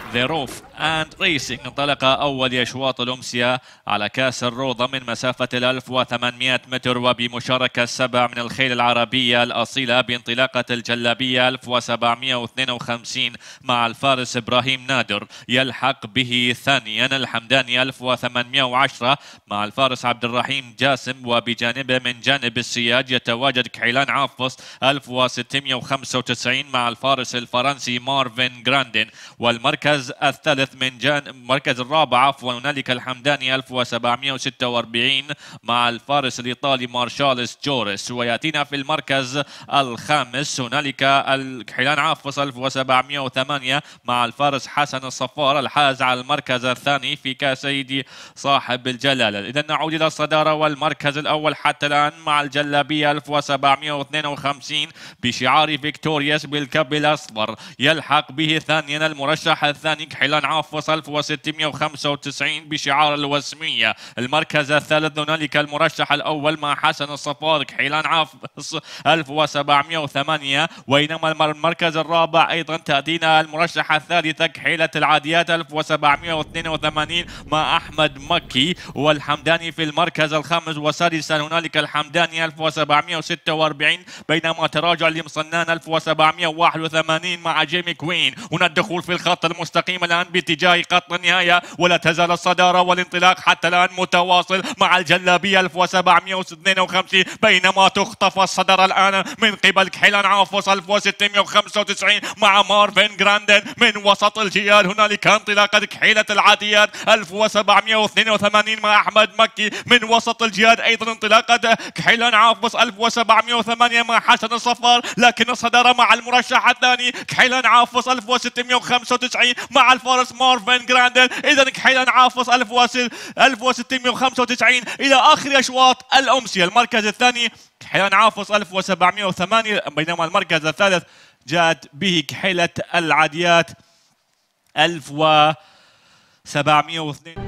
ذا روف اند ريسينج. انطلق اول اشواط الامسيه على كاس الروضه من مسافه 1800 متر وبمشاركه 7 من الخيل العربيه الاصيله بانطلاقه الجلابيه 1752 مع الفارس ابراهيم نادر. يلحق به ثانيا الحمداني 1810 مع الفارس عبد الرحيم جاسم، وبجانبه من جانب السياج يتواجد كحيلان عافص 1695 مع الفارس الفرنسي مارفن جراندن. والمركز الثالث من المركز الرابع عفوا هنالك الحمداني 1746 مع الفارس الايطالي مارشالس جوريس. وياتينا في المركز الخامس هنالك الكحيلان عافص 1708 مع الفارس حسن الصفار الحاز على المركز الثاني في كاس سيدي صاحب الجلاله. اذا نعود الى الصداره والمركز الاول حتى الان مع الجلابيه 1752 بشعار فيكتوريوس بالكب الاصفر. يلحق به ثانيا المرشح الثاني كحيلان عافص 1695 بشعار الوسميه. المركز الثالث هنالك المرشح الاول مع حسن الصفار كحيلان عافص 1708. بينما المركز الرابع ايضا تاتينا المرشحه الثالثه كحيله العاديات 1782 مع احمد مكي. والحمداني في المركز الخامس، وسادسا هنالك الحمداني 1746 بينما تراجع لمصنان 1781 مع جيمي كوين. هنا الدخول في الخط المستقيم الان باتجاه خط النهايه، ولا تزال الصداره والانطلاق حتى الان متواصل مع الجلابيه 1752 بينما تخطف الصداره الان من قبل كحيلان عافص 1695 مع مارفن جراندن من وسط الجيال. هنالك انطلاقه كحيله العاديات 1782 مع احمد مكي من وسط الجياد. ايضا انطلاقه كحيلان عافص 1708 مع حسن الصفار، لكن الصداره مع المرشح الثاني كحيلان عافص 1695 مع الفارس مارفن جراندن. اذا كحيلان عافص 1695 الى اخر اشواط الامسيه. المركز الثاني كحيلان عافص 1708 بينما المركز الثالث جاءت به كحيله العاديات 1702.